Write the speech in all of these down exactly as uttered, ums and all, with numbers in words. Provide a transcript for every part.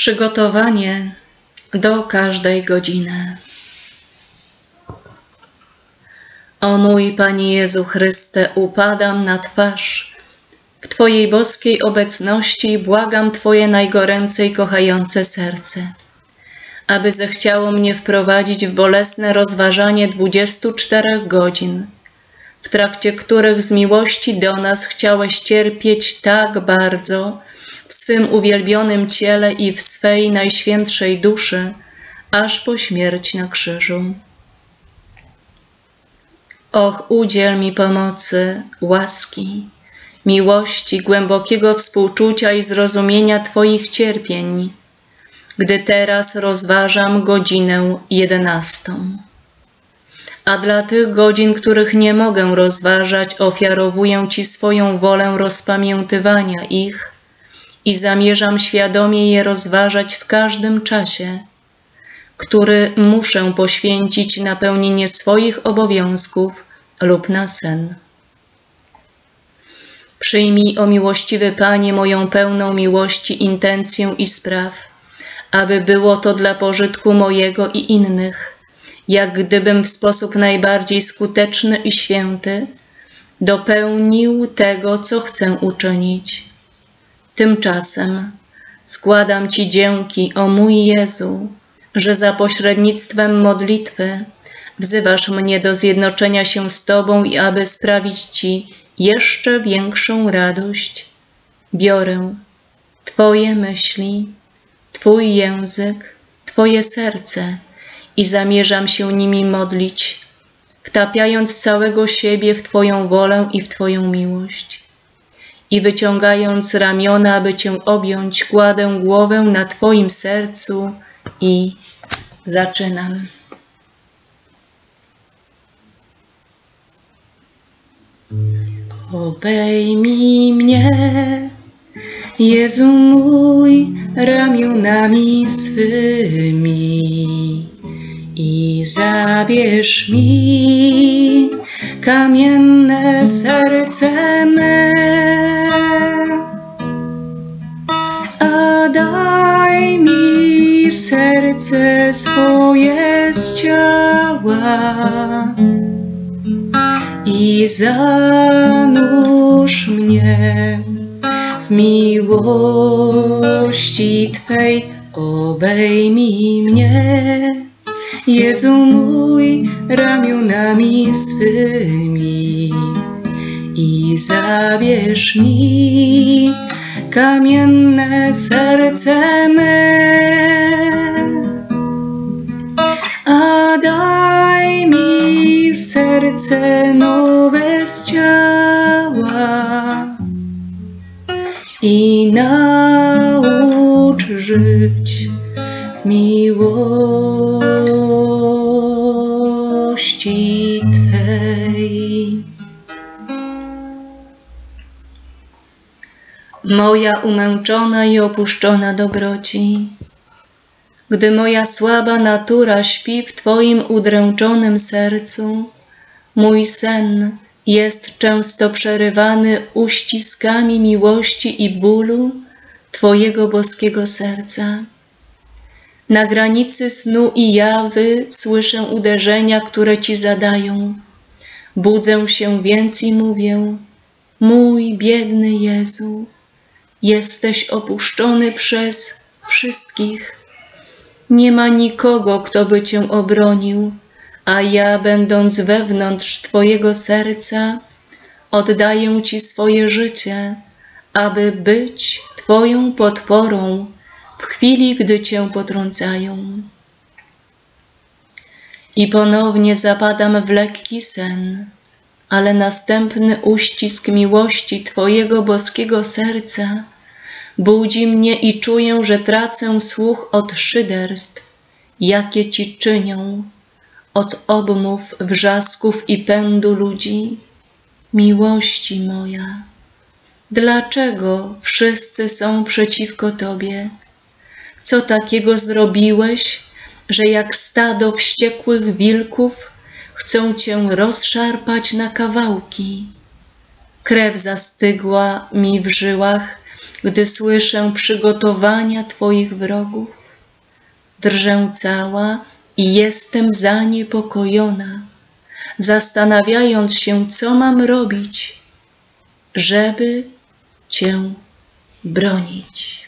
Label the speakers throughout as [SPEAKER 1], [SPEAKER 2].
[SPEAKER 1] Przygotowanie do każdej godziny. O mój Panie Jezu Chryste, upadam na twarz w Twojej boskiej obecności i błagam Twoje najgoręcej kochające serce, aby zechciało mnie wprowadzić w bolesne rozważanie dwudziestu czterech godzin, w trakcie których z miłości do nas chciałeś cierpieć tak bardzo w swym uwielbionym ciele i w swej najświętszej duszy, aż po śmierć na krzyżu. Och, udziel mi pomocy, łaski, miłości, głębokiego współczucia i zrozumienia Twoich cierpień, gdy teraz rozważam godzinę jedenastą. A dla tych godzin, których nie mogę rozważać, ofiarowuję Ci swoją wolę rozpamiętywania ich i zamierzam świadomie je rozważać w każdym czasie, który muszę poświęcić na pełnienie swoich obowiązków lub na sen. Przyjmij, o miłościwy Panie, moją pełną miłości intencję i spraw, aby było to dla pożytku mojego i innych, jak gdybym w sposób najbardziej skuteczny i święty dopełnił tego, co chcę uczynić. Tymczasem składam Ci dzięki, o mój Jezu, że za pośrednictwem modlitwy wzywasz mnie do zjednoczenia się z Tobą i aby sprawić Ci jeszcze większą radość. Biorę Twoje myśli, Twój język, Twoje serce i zamierzam się nimi modlić, wtapiając całego siebie w Twoją wolę i w Twoją miłość. I wyciągając ramiona, aby Cię objąć, kładę głowę na Twoim sercu i zaczynam. Obejmij mnie, Jezu mój, ramionami swymi i zabierz mi kamienne serce me, a daj mi serce swoje z ciała i zanurz mnie w miłości Twej. Obejmij mnie, Jezu mój, ramionami swymi i zabierz mi kamienne serce me, a daj mi serce nowe z ciała i naucz żyć w miłości Twej. Moja umęczona i opuszczona dobroci, gdy moja słaba natura śpi w Twoim udręczonym sercu, mój sen jest często przerywany uściskami miłości i bólu Twojego boskiego serca. Na granicy snu i jawy słyszę uderzenia, które Ci zadają. Budzę się więc i mówię: mój biedny Jezu, jesteś opuszczony przez wszystkich. Nie ma nikogo, kto by Cię obronił, a ja, będąc wewnątrz Twojego serca, oddaję Ci swoje życie, aby być Twoją podporą w chwili, gdy Cię potrącają. I ponownie zapadam w lekki sen, ale następny uścisk miłości Twojego boskiego serca budzi mnie i czuję, że tracę słuch od szyderstw, jakie Ci czynią, od obmów, wrzasków i pędu ludzi. Miłości moja, dlaczego wszyscy są przeciwko Tobie? Co takiego zrobiłeś, że jak stado wściekłych wilków chcą Cię rozszarpać na kawałki? Krew zastygła mi w żyłach, gdy słyszę przygotowania Twoich wrogów. Drżę cała i jestem zaniepokojona, zastanawiając się, co mam robić, żeby Cię bronić.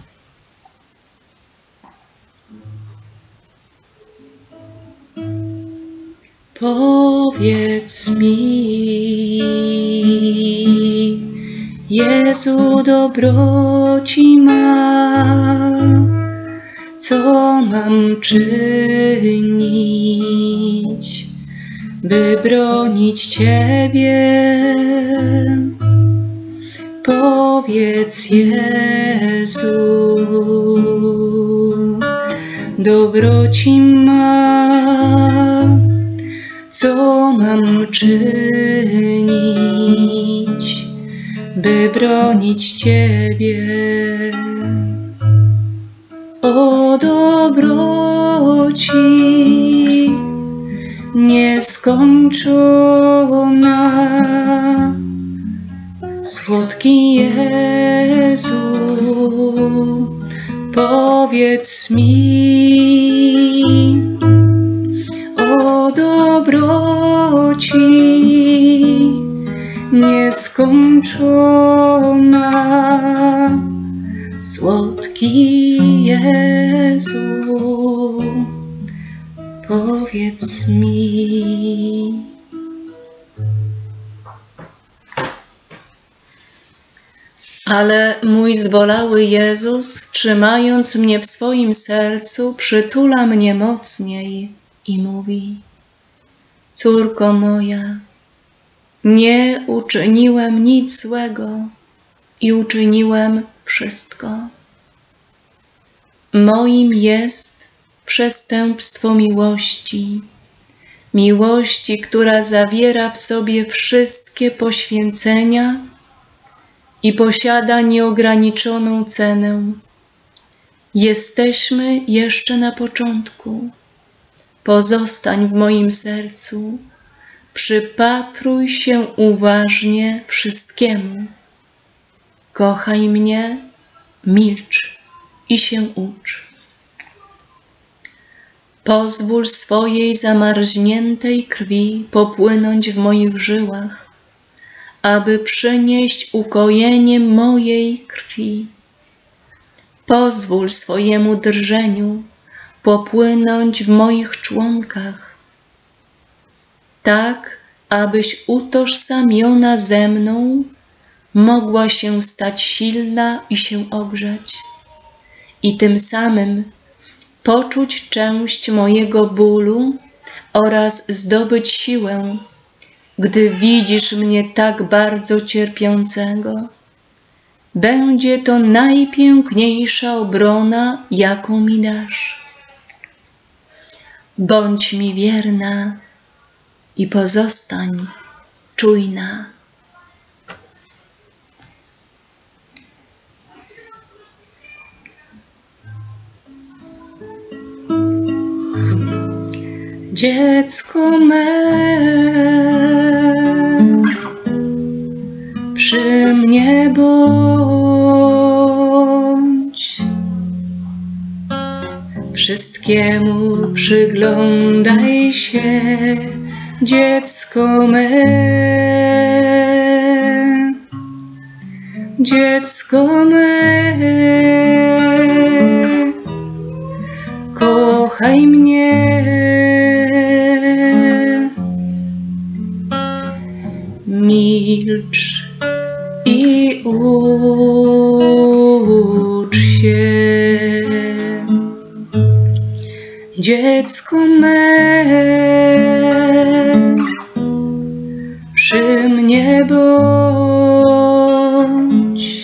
[SPEAKER 1] Powiedz mi, Jezu dobroci ma, co mam czynić, by bronić Ciebie? Powiedz, Jezu, dobroci ma, co mam czynić, by bronić Ciebie? O dobroci nieskończona, słodki Jezu, powiedz mi, o dobroci nieskończona, słodki Jezu, powiedz mi. Ale mój zbolały Jezus, trzymając mnie w swoim sercu, przytula mnie mocniej i mówi: córko moja, nie uczyniłem nic złego i uczyniłem wszystko. Moim jest przestępstwo miłości, miłości, która zawiera w sobie wszystkie poświęcenia i posiada nieograniczoną cenę. Jesteśmy jeszcze na początku. Pozostań w moim sercu, przypatruj się uważnie wszystkiemu. Kochaj mnie, milcz i się ucz. Pozwól swojej zamarzniętej krwi popłynąć w moich żyłach, aby przynieść ukojenie mojej krwi. Pozwól swojemu drżeniu popłynąć w moich członkach, tak abyś utożsamiona ze mną mogła się stać silna i się ogrzać, i tym samym poczuć część mojego bólu oraz zdobyć siłę, gdy widzisz mnie tak bardzo cierpiącego. Będzie to najpiękniejsza obrona, jaką mi dasz. Bądź mi wierna i pozostań czujna. Dziecko me, przy mnie bądź, wszystkiemu przyglądaj się, dziecko me, dziecko me, kochaj mnie, milcz i ucz się. Dziecko me, przy mnie bądź,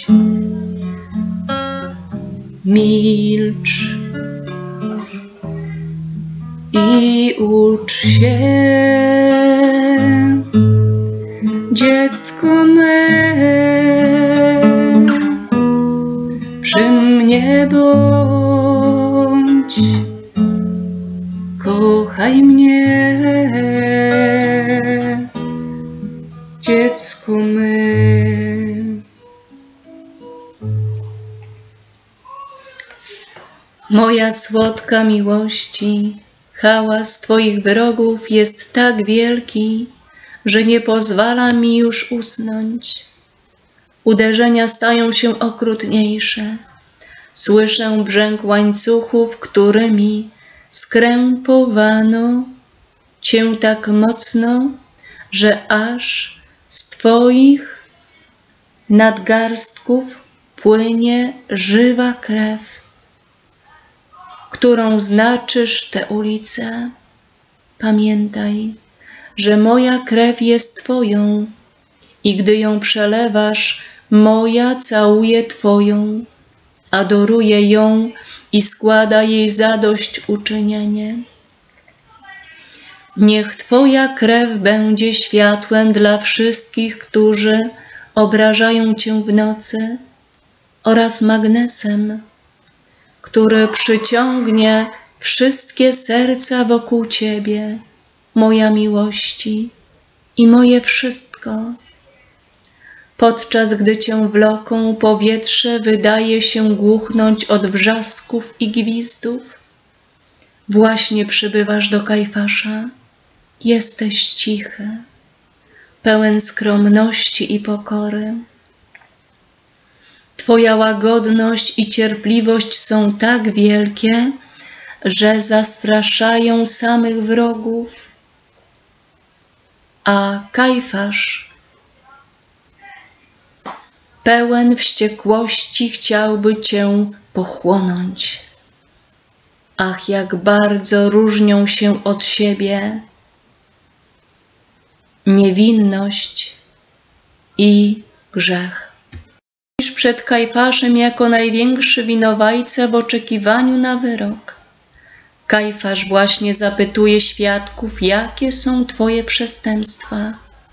[SPEAKER 1] milcz i ucz się. Dziecko me, przy mnie bądź, kochaj mnie, dziecko me. Moja słodka miłości, hałas Twoich wrogów jest tak wielki, że nie pozwala mi już usnąć. Uderzenia stają się okrutniejsze. Słyszę brzęk łańcuchów, którymi skrępowano Cię tak mocno, że aż z Twoich nadgarstków płynie żywa krew, którą znaczysz tę ulicę. Pamiętaj, że moja krew jest Twoją i gdy ją przelewasz, moja całuje Twoją, adoruje ją i składa jej zadośćuczynienie. Niech Twoja krew będzie światłem dla wszystkich, którzy obrażają Cię w nocy, oraz magnesem, który przyciągnie wszystkie serca wokół Ciebie, moja miłości i moje wszystko. Podczas gdy Cię wloką, powietrze wydaje się głuchnąć od wrzasków i gwizdów. Właśnie przybywasz do Kajfasza. Jesteś cichy, pełen skromności i pokory. Twoja łagodność i cierpliwość są tak wielkie, że zastraszają samych wrogów. A Kajfasz, pełen wściekłości, chciałby Cię pochłonąć. Ach, jak bardzo różnią się od siebie niewinność i grzech. Stoisz przed Kajfaszem jako największy winowajca w oczekiwaniu na wyrok. Kajfasz właśnie zapytuje świadków, jakie są Twoje przestępstwa.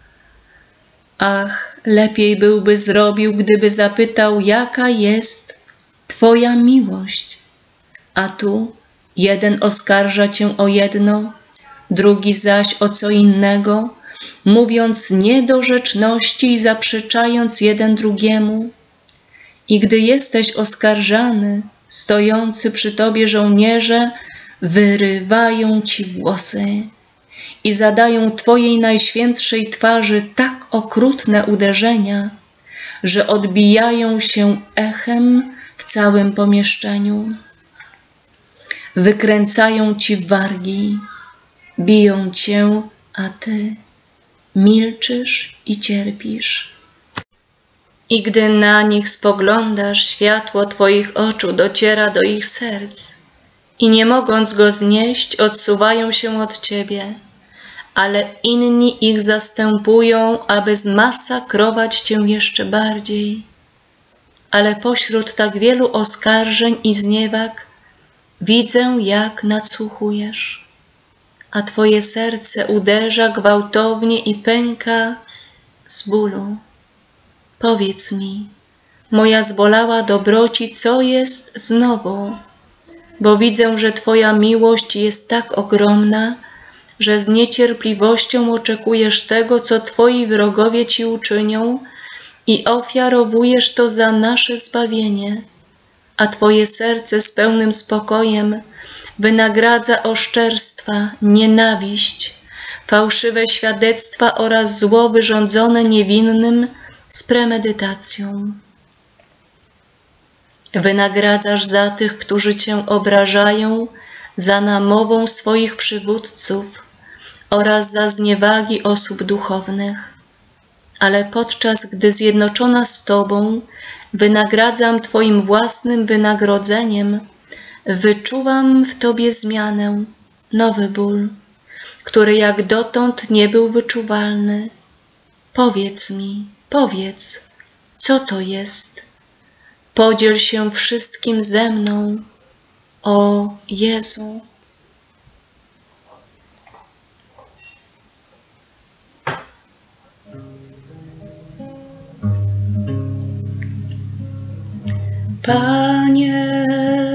[SPEAKER 1] Ach, lepiej byłby zrobił, gdyby zapytał, jaka jest Twoja miłość. A tu jeden oskarża Cię o jedno, drugi zaś o co innego, mówiąc niedorzeczności i zaprzeczając jeden drugiemu. I gdy jesteś oskarżany, stojący przy Tobie żołnierze wyrywają Ci włosy i zadają Twojej najświętszej twarzy tak okrutne uderzenia, że odbijają się echem w całym pomieszczeniu. Wykręcają Ci wargi, biją Cię, a Ty milczysz i cierpisz. I gdy na nich spoglądasz, światło Twoich oczu dociera do ich serc i nie mogąc go znieść, odsuwają się od Ciebie, ale inni ich zastępują, aby zmasakrować Cię jeszcze bardziej. Ale pośród tak wielu oskarżeń i zniewag widzę, jak nadsłuchujesz, a Twoje serce uderza gwałtownie i pęka z bólu. Powiedz mi, moja zbolała dobroci, co jest znowu, bo widzę, że Twoja miłość jest tak ogromna, że z niecierpliwością oczekujesz tego, co Twoi wrogowie Ci uczynią i ofiarowujesz to za nasze zbawienie, a Twoje serce z pełnym spokojem wynagradza oszczerstwa, nienawiść, fałszywe świadectwa oraz zło wyrządzone niewinnym z premedytacją. Wynagradzasz za tych, którzy Cię obrażają, za namową swoich przywódców oraz za zniewagi osób duchownych. Ale podczas gdy zjednoczona z Tobą wynagradzam Twoim własnym wynagrodzeniem, wyczuwam w Tobie zmianę, nowy ból, który jak dotąd nie był wyczuwalny. Powiedz mi, powiedz, co to jest? Podziel się wszystkim ze mną, o Jezu. Panie,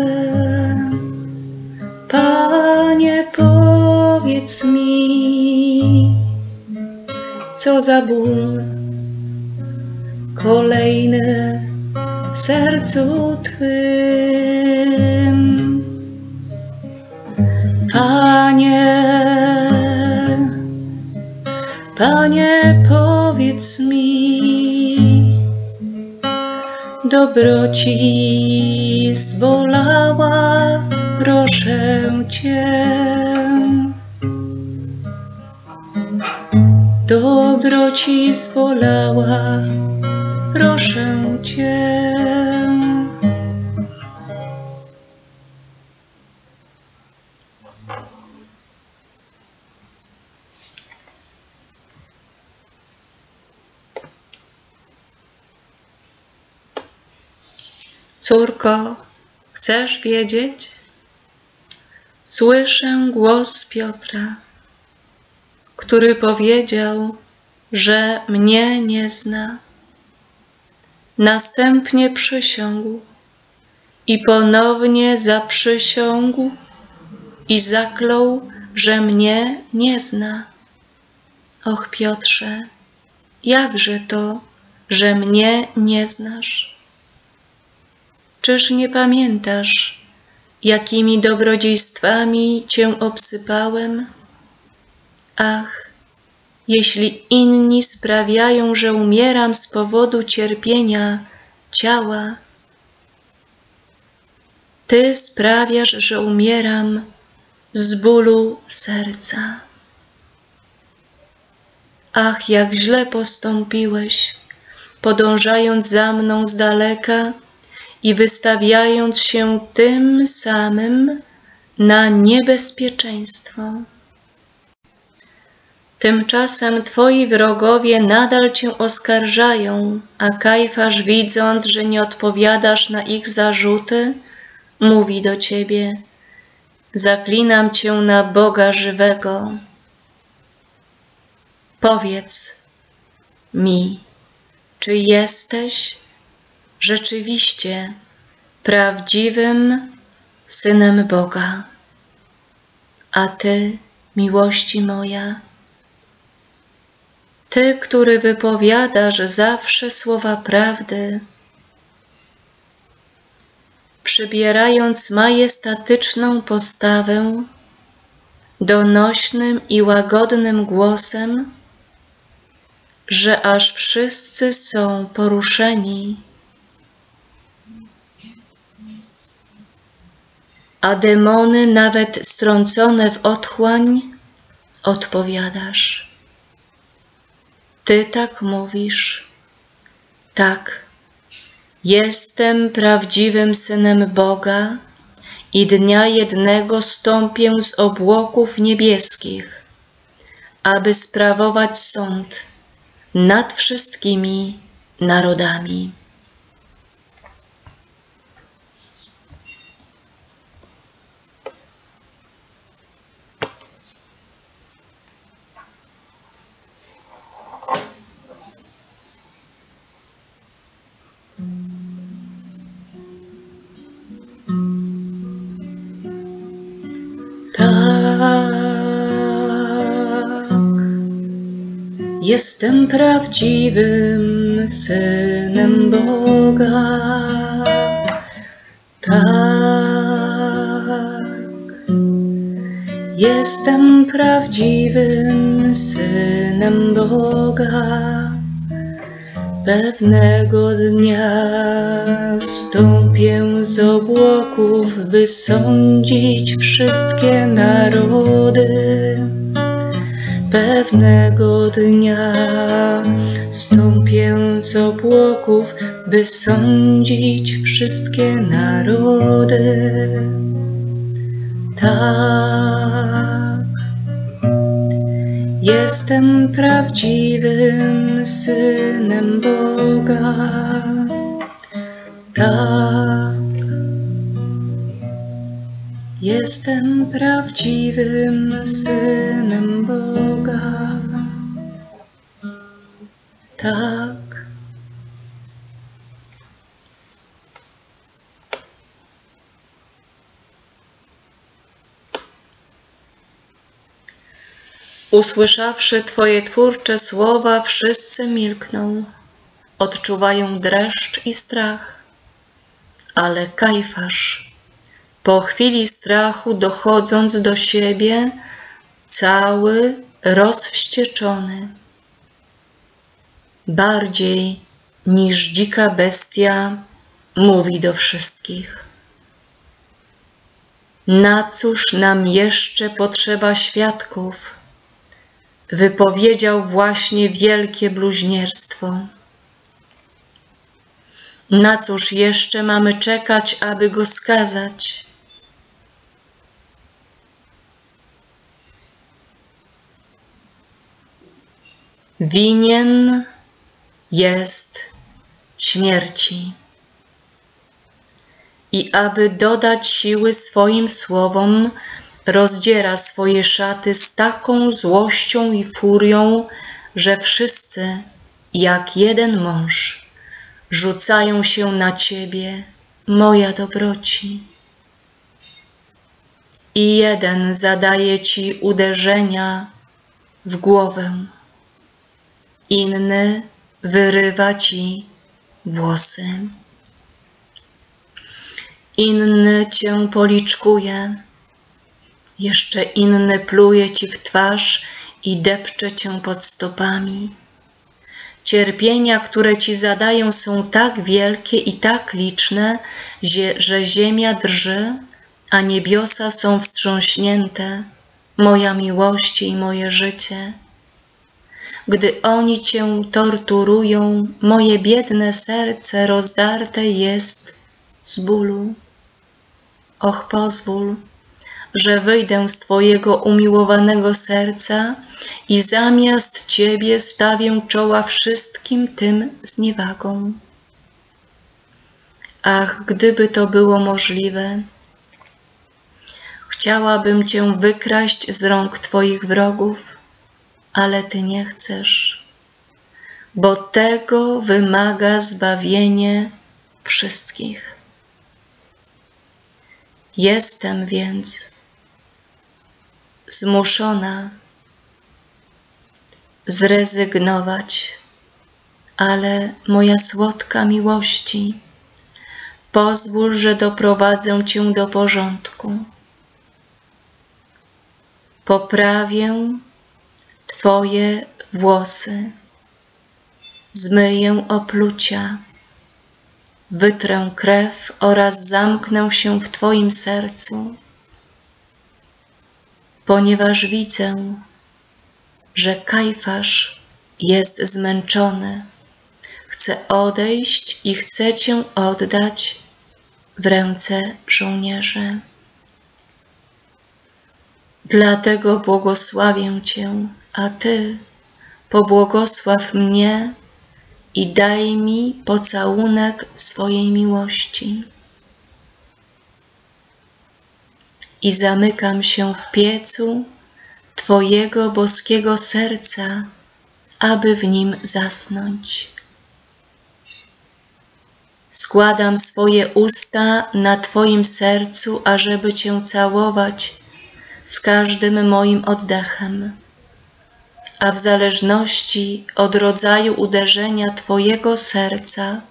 [SPEAKER 1] Panie, powiedz mi, co za ból kolejny w sercu Twym. Panie, Panie, powiedz mi, dobroci zbolała, proszę Cię. Dobroci zbolała, proszę Cię. Córko, chcesz wiedzieć? Słyszę głos Piotra, który powiedział, że mnie nie zna. Następnie przysiągł i ponownie zaprzysiągł i zaklął, że mnie nie zna. Och, Piotrze, jakże to, że mnie nie znasz? Czyż nie pamiętasz, jakimi dobrodziejstwami Cię obsypałem? Ach, jeśli inni sprawiają, że umieram z powodu cierpienia ciała, Ty sprawiasz, że umieram z bólu serca. Ach, jak źle postąpiłeś, podążając za mną z daleka i wystawiając się tym samym na niebezpieczeństwo. Tymczasem Twoi wrogowie nadal Cię oskarżają, a Kajfasz, widząc, że nie odpowiadasz na ich zarzuty, mówi do Ciebie: zaklinam Cię na Boga żywego. Powiedz mi, czy jesteś rzeczywiście prawdziwym Synem Boga? A Ty, miłości moja, Ty, który wypowiadasz zawsze słowa prawdy, przybierając majestatyczną postawę, donośnym i łagodnym głosem, że aż wszyscy są poruszeni, a demony, nawet strącone w otchłań, odpowiadasz. Ty tak mówisz: tak, jestem prawdziwym Synem Boga i dnia jednego stąpię z obłoków niebieskich, aby sprawować sąd nad wszystkimi narodami. Jestem prawdziwym Synem Boga. Tak, jestem prawdziwym Synem Boga. Pewnego dnia stąpię z obłoków, by sądzić wszystkie narody. Pewnego dnia stąpię z obłoków, by sądzić wszystkie narody. Tak, jestem prawdziwym Synem Boga. Tak, jestem prawdziwym Synem Boga. Tak. Usłyszawszy Twoje twórcze słowa, wszyscy milkną, odczuwają dreszcz i strach, ale Kajfasz po chwili strachu dochodząc do siebie, cały rozwścieczony. Bardziej niż dzika bestia mówi do wszystkich: na cóż nam jeszcze potrzeba świadków? Wypowiedział właśnie wielkie bluźnierstwo. Na cóż jeszcze mamy czekać, aby go skazać? Winien jest śmierci. I aby dodać siły swoim słowom, rozdziera swoje szaty z taką złością i furią, że wszyscy, jak jeden mąż, rzucają się na Ciebie, moja dobroci. I jeden zadaje Ci uderzenia w głowę, inny wyrywa Ci włosy, inny Cię policzkuje, jeszcze inny pluje Ci w twarz i depcze Cię pod stopami. Cierpienia, które Ci zadają, są tak wielkie i tak liczne, że ziemia drży, a niebiosa są wstrząśnięte, moja miłości i moje życie. Gdy oni Cię torturują, moje biedne serce rozdarte jest z bólu. Och, pozwól, że wyjdę z Twojego umiłowanego serca i zamiast Ciebie stawię czoła wszystkim tym zniewagom. Ach, gdyby to było możliwe, chciałabym Cię wykraść z rąk Twoich wrogów, ale Ty nie chcesz, bo tego wymaga zbawienie wszystkich. Jestem więc zmuszona zrezygnować, ale moja słodka miłości, pozwól, że doprowadzę Cię do porządku. Poprawię Twoje włosy, zmyję oplucia, wytrę krew oraz zamknę się w Twoim sercu, ponieważ widzę, że Kajfasz jest zmęczony, chce odejść i chce Cię oddać w ręce żołnierzy. Dlatego błogosławię Cię, a Ty pobłogosław mnie i daj mi pocałunek swojej miłości. I zamykam się w piecu Twojego boskiego serca, aby w nim zasnąć. Składam swoje usta na Twoim sercu, ażeby Cię całować z każdym moim oddechem, a w zależności od rodzaju uderzenia Twojego serca,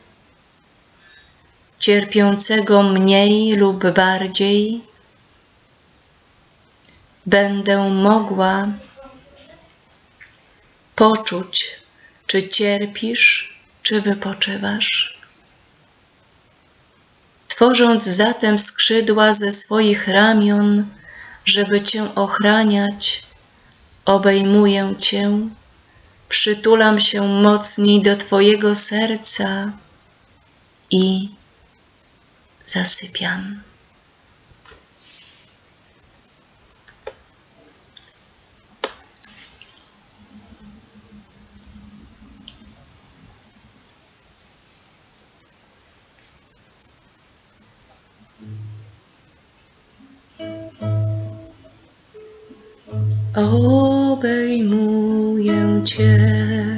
[SPEAKER 1] cierpiącego mniej lub bardziej, będę mogła poczuć, czy cierpisz, czy wypoczywasz. Tworząc zatem skrzydła ze swoich ramion, żeby Cię ochraniać, obejmuję Cię, przytulam się mocniej do Twojego serca i zasypiam. Obejmuję Cię,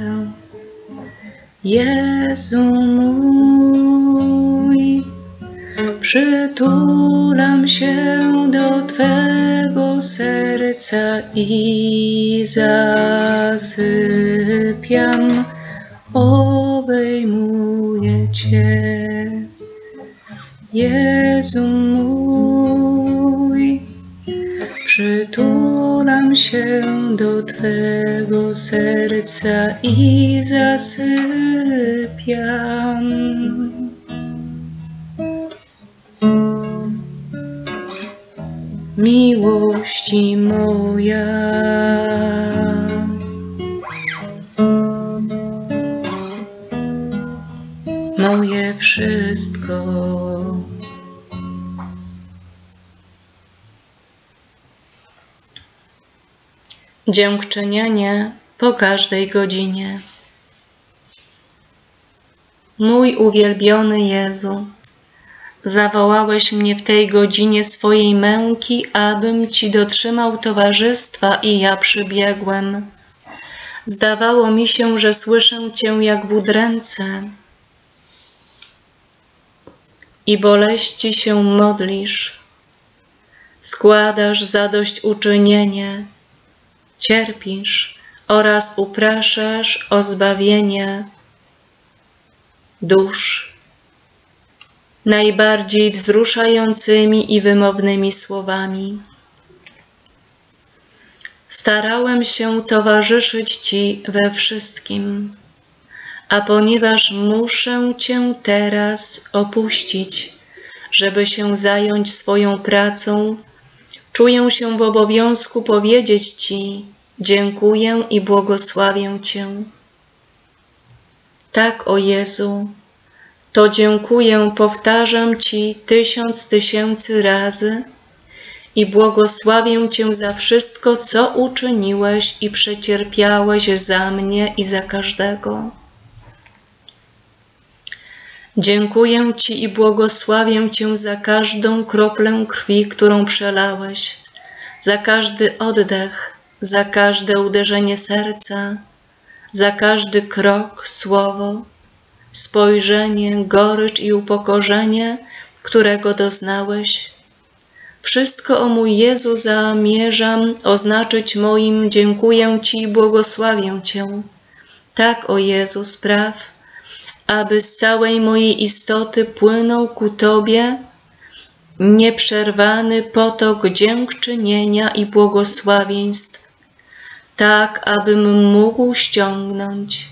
[SPEAKER 1] Jezu mój, przytulam się do Twego serca i zasypiam. Obejmuję Cię, Jezu mój. Przytulam się do Twego serca i zasypiam. Miłości moja, moje wszystko. Dziękczynienie po każdej godzinie. Mój uwielbiony Jezu, zawołałeś mnie w tej godzinie swojej męki, abym Ci dotrzymał towarzystwa i ja przybiegłem. Zdawało mi się, że słyszę Cię jak w udręce i boleści się modlisz. Składasz zadośćuczynienie, cierpisz oraz upraszasz o zbawienie dusz najbardziej wzruszającymi i wymownymi słowami. Starałem się towarzyszyć Ci we wszystkim, a ponieważ muszę Cię teraz opuścić, żeby się zająć swoją pracą, czuję się w obowiązku powiedzieć Ci: dziękuję i błogosławię Cię. Tak, o Jezu, to dziękuję powtarzam Ci tysiąc tysięcy razy i błogosławię Cię za wszystko, co uczyniłeś i przecierpiałeś za mnie i za każdego. Dziękuję Ci i błogosławię Cię za każdą kroplę krwi, którą przelałeś, za każdy oddech, za każde uderzenie serca, za każdy krok, słowo, spojrzenie, gorycz i upokorzenie, którego doznałeś. Wszystko, o mój Jezu, zamierzam oznaczyć moim dziękuję Ci i błogosławię Cię. Tak, o Jezu, spraw, aby z całej mojej istoty płynął ku Tobie nieprzerwany potok dziękczynienia i błogosławieństw, tak abym mógł ściągnąć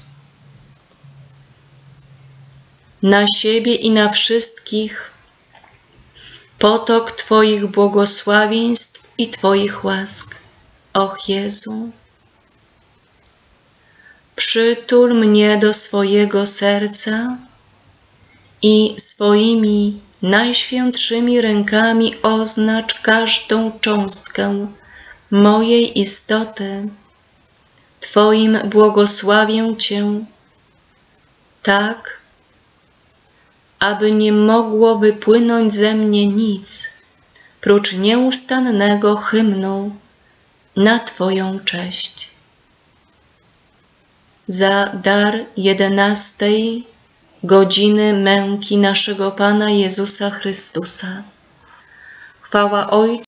[SPEAKER 1] na siebie i na wszystkich potok Twoich błogosławieństw i Twoich łask. Och Jezu, przytul mnie do swojego serca i swoimi najświętszymi rękami oznacz każdą cząstkę mojej istoty. Twoim błogosławię Cię, tak, aby nie mogło wypłynąć ze mnie nic, prócz nieustannego hymnu na Twoją cześć. Za dar jedenastej godziny męki naszego Pana Jezusa Chrystusa. Chwała Ojcu